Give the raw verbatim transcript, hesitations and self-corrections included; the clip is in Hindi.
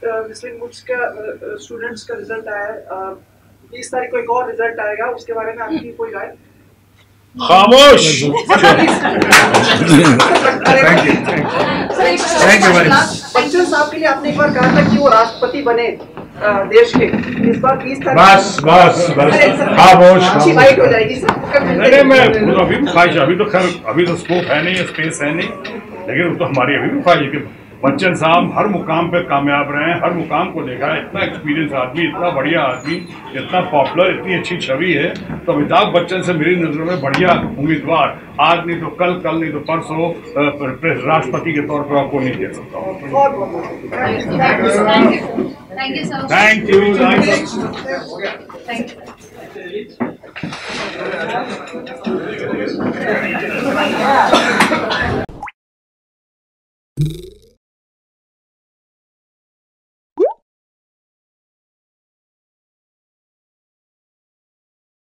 मुस्लिम बुक्स का स्टूडेंट्स का रिजल्ट आया है, बीस तारीख को एक और रिजल्ट आएगा, उसके बारे में आपकी कोई राय? खामोश। बच्चन साहब के लिए आपने एक बार कहा था कि वो राष्ट्रपति बने देश के, इस बार बीस तारीख बस बस बस खामोश। अच्छी फाइट हो जाएगी सर। नहीं मैं अभी भी ख्वाहिश, अभी तो खैर अभी तो स्कोप है नहीं, स्पेस है नहीं, लेकिन तो हमारी अभी भी ख्वाहिश है कि बच्चन साहब हर मुकाम पे कामयाब रहे हैं, हर मुकाम को देखा है। इतना एक्सपीरियंस आदमी, इतना बढ़िया आदमी, इतना पॉपुलर, इतनी अच्छी छवि है, तो अमिताभ बच्चन से मेरी नजरों में बढ़िया उम्मीदवार आज नहीं तो कल, कल नहीं तो परसों राष्ट्रपति के तौर पर आपको नहीं दे सकता हूँ। Thank you thank you.